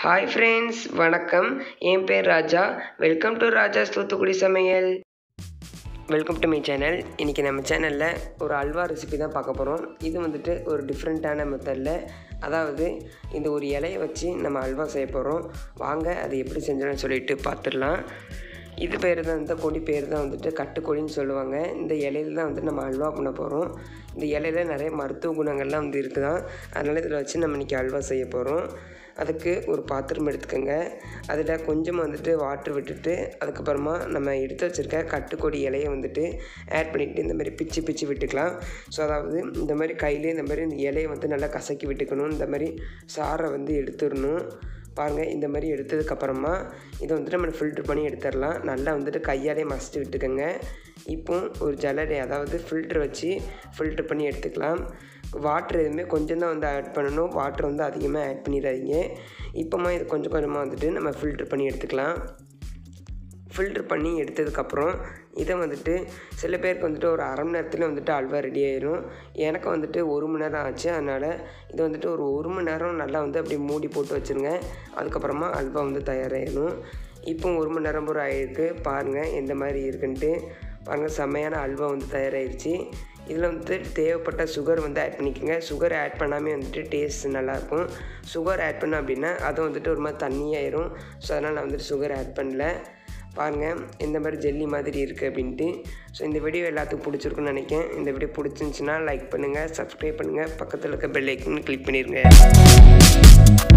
Hi friends, வணக்கம். என் பேர் ராஜா. வெல்கம் டு ராஜாஸ் தூத்துக்குடி சமையல். Welcome to my channel. இன்றைக்கி நம்ம சேனலில் ஒரு அல்வா ரெசிபி தான் பார்க்க போகிறோம். இது வந்துட்டு ஒரு டிஃப்ரெண்ட்டான மெத்தடில், அதாவது இந்த ஒரு இலையை வச்சு நம்ம அல்வா செய்ய போகிறோம். வாங்க அது எப்படி செஞ்சோன்னு சொல்லிட்டு பார்த்துடலாம். இது பேர் தான், இந்த கொடி பேர் தான் வந்துட்டு கட்டுக்கொடின்னு சொல்லுவாங்க. இந்த இலையில தான் வந்துட்டு நம்ம அல்வா பண்ண போகிறோம். இந்த இலையில நிறைய மருத்துவ குணங்கள்லாம் வந்து இருக்குதான். அதனால் இதில் வச்சு நம்ம இன்றைக்கி அல்வா செய்ய போகிறோம். அதுக்கு ஒரு பாத்திரம் எடுத்துக்கோங்க. அதில் கொஞ்சமாக வந்துட்டு வாட்டர் விட்டுட்டு, அதுக்கப்புறமா நம்ம எடுத்து வச்சுருக்க கட்டுக்கொடி இலையை வந்துட்டு ஆட் பண்ணிவிட்டு இந்த மாதிரி பிச்சு பிச்சு விட்டுக்கலாம். ஸோ அதாவது இந்த மாதிரி கையிலே இந்த மாதிரி இந்த இலையை வந்து நல்லா கசக்கி விட்டுக்கணும். இந்த மாதிரி சாறை வந்து எடுத்துடணும். பாருங்கள், இந்த மாதிரி எடுத்ததுக்கப்புறமா இதை வந்துட்டு நம்ம ஃபில்ட்ரு பண்ணி எடுத்துடலாம். நல்லா வந்துட்டு கையாலே மசித்து விட்டுக்கோங்க. இப்போ ஒரு ஜல்லடை, அதாவது ஃபில்ட்ரு வச்சு ஃபில்ட்ரு பண்ணி எடுத்துக்கலாம். வாட்ரு எதுவுமே கொஞ்சம் தான் வந்து ஆட் பண்ணணும். வாட்ரு வந்து அதிகமாக ஆட் பண்ணிடாதீங்க. இப்போமா இது கொஞ்சம் கொஞ்சமாக வந்துட்டு நம்ம ஃபில்ட்ரு பண்ணி எடுத்துக்கலாம். ஃபில்ட்ரு பண்ணி எடுத்ததுக்கப்புறம் இதை வந்துட்டு சில பேருக்கு வந்துட்டு ஒரு அரை மணி நேரத்தில் வந்துட்டு அல்வா ரெடி ஆயிடும். எனக்கு வந்துட்டு 1 மணி நேரம் ஆச்சு. அதனால் இதை வந்துட்டு ஒரு 1 மணி நேரம் நல்லா வந்து அப்படியே மூடி போட்டு வச்சுருங்க. அதுக்கப்புறமா அல்வா வந்து தயாராகிடும். இப்போ 1 மணி நேரம் பூரா ஆகிருக்கு. பாருங்கள் எந்த மாதிரி இருக்குன்ட்டு. பாருங்கள், செம்மையான அல்வா வந்து தயாராகிடுச்சு. இதில் வந்துட்டு தேவைப்பட்ட சுகர் வந்து ஆட் பண்ணிக்கோங்க. சுகர் ஆட் பண்ணாமல் வந்துட்டு டேஸ்ட் நல்லாயிருக்கும். சுகர் ஆட் பண்ணோம் அப்படின்னா அது வந்துட்டு ஒரு மாதிரி தண்ணியாயிரும். ஸோ அதனால் நான் வந்துட்டு சுகர் ஆட் பண்ணல. பாருங்கள் எந்த மாதிரி ஜெல்லி மாதிரி இருக்குது அப்படின்ட்டு. ஸோ இந்த வீடியோ எல்லாத்துக்கும் பிடிச்சிருக்குன்னு நினைக்கிறேன். இந்த வீடியோ பிடிச்சிருந்துச்சின்னா லைக் பண்ணுங்கள், சப்ஸ்கிரைப் பண்ணுங்கள், பக்கத்தில் இருக்க பெல் ஐக்கன் கிளிக் பண்ணிடுங்க.